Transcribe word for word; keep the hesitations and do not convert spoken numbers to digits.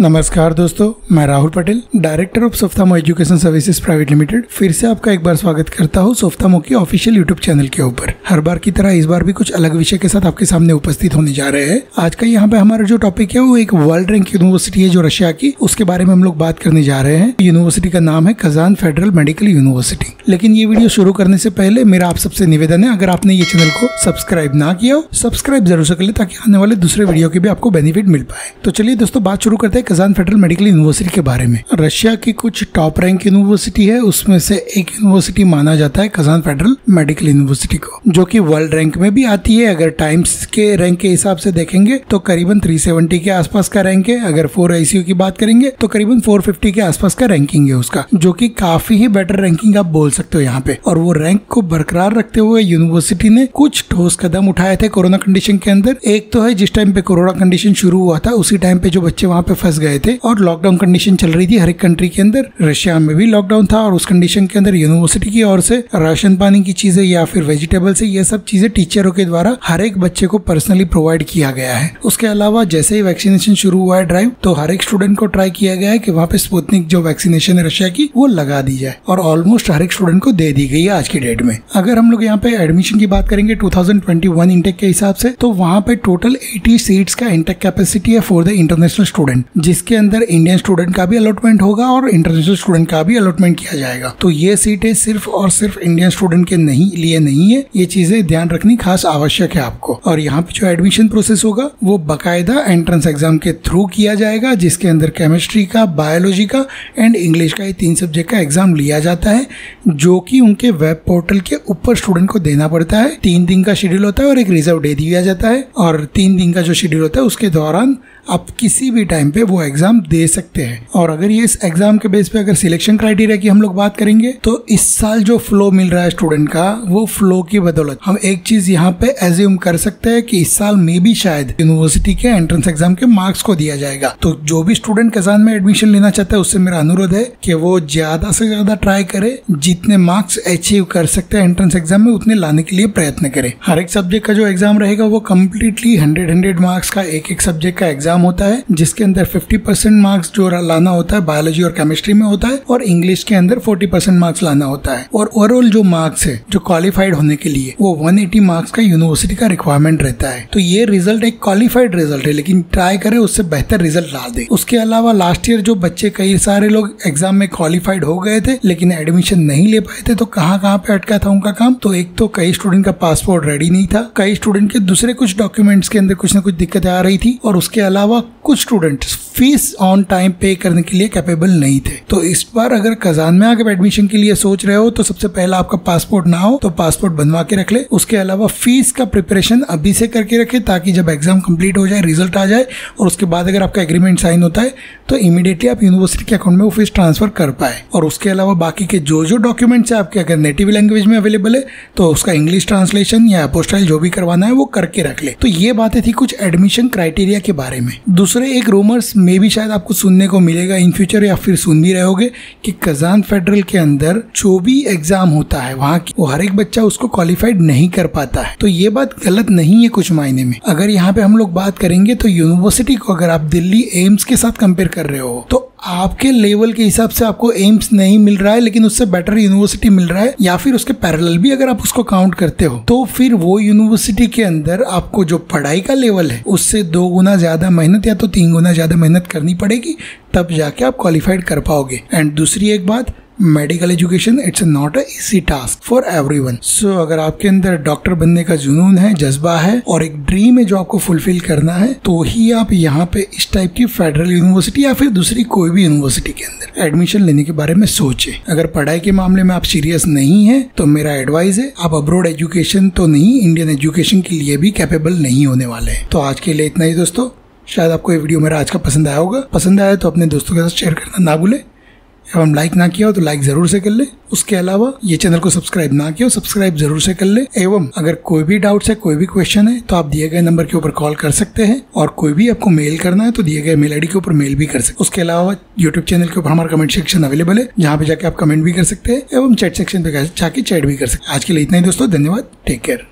नमस्कार दोस्तों, मैं Rahul Patel, director of Softamo education services private limited, फिर से आपका एक बार स्वागत करता हूं सोफ्टामो की ऑफिशियल यूट्यूब चैनल के ऊपर। हर बार की तरह इस बार भी कुछ अलग विषय के साथ आपके सामने उपस्थित होने जा रहे हैं। आज का यहाँ पे हमारा जो टॉपिक है वो एक वर्ल्ड रैंक यूनिवर्सिटी है जो रशिया की, उसके बारे में हम लोग बात करने जा रहे हैं। यूनिवर्सिटी का नाम है कजान फेडरल मेडिकल यूनिवर्सिटी। लेकिन ये वीडियो शुरू करने से पहले मेरा आप सबसे निवेदन है, अगर आपने ये चैनल को सब्सक्राइब ना किया हो, सब्सक्राइब जरूर से कर ले ताकि आने वाले दूसरे वीडियो के भी आपको बेनिफिट मिल पाए। तो चलिए दोस्तों, बात शुरू करते हैं कजान फेडरल मेडिकल यूनिवर्सिटी के बारे में। रशिया की कुछ टॉप रैंक यूनिवर्सिटी है, उसमें से एक यूनिवर्सिटी माना जाता है कजान फेडरल मेडिकल यूनिवर्सिटी को, जो कि वर्ल्ड रैंक में भी आती है। अगर टाइम्स के रैंक के हिसाब से देखेंगे तो करीबन तीन सौ सत्तर के आसपास का रैंक है। अगर फोर आईसीयू की बात करेंगे तो करीबन चार सौ पचास के आसपास का रैंकिंग है उसका, जो कि काफी ही बेटर रैंकिंग आप बोल सकते हो यहाँ पे। और वो रैंक को बरकरार रखते हुए यूनिवर्सिटी ने कुछ ठोस कदम उठाए थे कोरोना कंडीशन के अंदर। एक तो है, जिस टाइम पे कोरोना कंडीशन शुरू हुआ था उसी टाइम पे जो बच्चे वहाँ पे फंस गए थे और लॉकडाउन कंडीशन चल रही थी हर एक कंट्री के अंदर, रशिया में भी लॉकडाउन था। और उस कंडीशन के अंदर यूनिवर्सिटी की ओर से राशन पानी की चीजें या फिर वेजिटेबल से ये सब चीजें टीचरों के द्वारा हर एक बच्चे को पर्सनली प्रोवाइड किया गया है। उसके अलावा जैसे ही वैक्सीनेशन शुरू हुआ है ड्राइव, तो हर एक स्टूडेंट को ट्राई किया गया है कि वहाँ पे स्पुतनिक जो वैक्सीनेशन है रशिया की वो लगा दी जाए, और ऑलमोस्ट हर एक स्टूडेंट को दे दी गई है आज की डेट में। अगर हम लोग यहाँ पे एडमिशन की बात करेंगे दो हज़ार इक्कीस इंटेक के हिसाब से, तो वहाँ पे टोटल अस्सी सीट्स का इंटेक कैपेसिटी है फॉर द इंटरनेशनल स्टूडेंट, जिसके अंदर इंडियन स्टूडेंट का भी अलॉटमेंट होगा और इंटरनेशनल स्टूडेंट का भी अलॉटमेंट किया जाएगा। तो ये सीटें सिर्फ और सिर्फ इंडियन स्टूडेंट के नहीं लिए नहीं है, ये चीजें ध्यान रखनी खास आवश्यक है आपको। और यहाँ पे जो एडमिशन प्रोसेस होगा वो बकायदा एंट्रेंस एग्जाम के थ्रू किया जाएगा, जिसके अंदर केमिस्ट्री का, बायोलॉजी का एंड इंग्लिश का, ये तीन सब्जेक्ट का एग्जाम लिया जाता है, जो कि उनके वेब पोर्टल के ऊपर स्टूडेंट को देना पड़ता है। तीन दिन का शेड्यूल होता है और एक रिजर्व डे दिया जाता है, और तीन दिन का जो शेड्यूल होता है उसके दौरान आप किसी भी टाइम पे वो एग्जाम दे सकते हैं। और अगर ये इस एग्जाम के बेस पे अगर सिलेक्शन क्राइटेरिया की हम लोग बात करेंगे, तो इस साल जो फ्लो मिल रहा है स्टूडेंट का, वो फ्लो की बदौलत हम एक चीज यहाँ पे एज्यूम कर सकते हैं कि इस साल में भी शायद यूनिवर्सिटी के एंट्रेंस एग्जाम के मार्क्स को दिया जाएगा। तो जो भी स्टूडेंट कजान में एडमिशन लेना चाहता है उससे मेरा अनुरोध है कि वो ज्यादा से ज्यादा ट्राई करे, जितने मार्क्स अचीव कर सकते हैं एंट्रेंस एग्जाम में उतने लाने के लिए प्रयत्न करे। हर एक सब्जेक्ट का जो एग्जाम रहेगा वो कम्प्लीटली हंड्रेड हंड्रेड मार्क्स का एक एक सब्जेक्ट का एग्जाम होता है, जिसके अंदर पचास परसेंट मार्क्स जो लाना होता है बायोलॉजी और केमिस्ट्री में होता है, और इंग्लिश के अंदर चालीस परसेंट मार्क्स लाना होता है। और ओवरऑल जो मार्क्स है जो क्वालिफाइड होने के लिए वो एक सौ अस्सी मार्क्स का यूनिवर्सिटी का रिक्वायरमेंट रहता है। तो ये रिजल्ट एक क्वालिफाइड रिजल्ट है, लेकिन ट्राई करें उससे बेहतर रिजल्ट ला दे। उसके अलावा लास्ट ईयर जो बच्चे कई सारे लोग एग्जाम में क्वालिफाइड हो गए थे लेकिन एडमिशन नहीं ले पाए थे, तो कहाँ कहाँ पे अटका था उनका काम। तो एक तो कई स्टूडेंट का पासपोर्ट रेडी नहीं था, कई स्टूडेंट के दूसरे कुछ डॉक्यूमेंट्स के अंदर कुछ ना कुछ दिक्कतें आ रही थी, और उसके अलावा कुछ स्टूडेंट फीस ऑन टाइम पे करने के लिए कैपेबल नहीं थे। तो इस बार अगर कजान में आकर एडमिशन के लिए सोच रहे हो तो सबसे पहला आपका पासपोर्ट ना हो तो पासपोर्ट बनवा के रख ले। उसके अलावा फीस का प्रिपरेशन अभी से करके रखे, ताकि जब एग्जाम कंप्लीट हो जाए, रिजल्ट आ जाए, और उसके बाद अगर आपका एग्रीमेंट साइन होता है तो इमीडिएटली आप यूनिवर्सिटी के अकाउंट में वो फीस ट्रांसफर कर पाए। और उसके अलावा बाकी के जो जो डॉक्यूमेंट्स है आपके अगर नेटिव लैंग्वेज में अवेलेबल है तो उसका इंग्लिश ट्रांसलेशन या अपोस्टाइल जो भी करवाना है वो करके रख ले। तो ये बातें थी कुछ एडमिशन क्राइटेरिया के बारे में। दूसरे एक रूमर्स में भी शायद आपको सुनने को मिलेगा इन फ्यूचर, या फिर सुन भी रहे होगे, कि कजान फेडरल के अंदर जो भी एग्जाम होता है वहाँ की वो हर एक बच्चा उसको क्वालिफाइड नहीं कर पाता है। तो ये बात गलत नहीं है कुछ मायने में। अगर यहाँ पे हम लोग बात करेंगे तो यूनिवर्सिटी को अगर आप दिल्ली एम्स के साथ कंपेयर कर रहे हो तो आपके लेवल के हिसाब से आपको एम्स नहीं मिल रहा है, लेकिन उससे बेटर यूनिवर्सिटी मिल रहा है, या फिर उसके पैरेलल भी अगर आप उसको काउंट करते हो, तो फिर वो यूनिवर्सिटी के अंदर आपको जो पढ़ाई का लेवल है उससे दो गुना ज्यादा मेहनत या तो तीन गुना ज्यादा मेहनत करनी पड़ेगी, तब जाके आप क्वालिफाइड कर पाओगे। एंड दूसरी एक बात, medical education it's not a easy task for everyone. So अगर आपके अंदर डॉक्टर बनने का जुनून है, जज्बा है और एक ड्रीम है जो आपको फुलफिल करना है, तो ही आप यहाँ पे इस टाइप की फेडरल यूनिवर्सिटी या फिर दूसरी कोई भी यूनिवर्सिटी के अंदर एडमिशन लेने के बारे में सोचे। अगर पढ़ाई के मामले में आप सीरियस नहीं है तो मेरा एडवाइस है आप अब्रॉड एजुकेशन तो नहीं, इंडियन एजुकेशन के लिए भी कैपेबल नहीं होने वाले। तो आज के लिए इतना ही दोस्तों। शायद आपको ये वीडियो मेरा आज का पसंद आया होगा। पसंद आया तो अपने दोस्तों के साथ शेयर करना ना भूले, एवं लाइक ना किया हो तो लाइक जरूर से कर ले। उसके अलावा ये चैनल को सब्सक्राइब ना किया हो सब्सक्राइब जरूर से कर ले। एवं अगर कोई भी डाउट्स है, कोई भी क्वेश्चन है, तो आप दिए गए नंबर के ऊपर कॉल कर सकते हैं, और कोई भी आपको मेल करना है तो दिए गए मेल आईडी के ऊपर मेल भी कर सकते हैं। उसके अलावा यूट्यूब चैनल के ऊपर हमारा कमेंट सेक्शन अवेलेबल है, जहाँ पे जाके आप कमेंट भी कर सकते हैं एवं चैट सेक्शन पे जाके चैट भी कर सकते हैं। आज के लिए इतना ही दोस्तों, धन्यवाद, टेक केयर।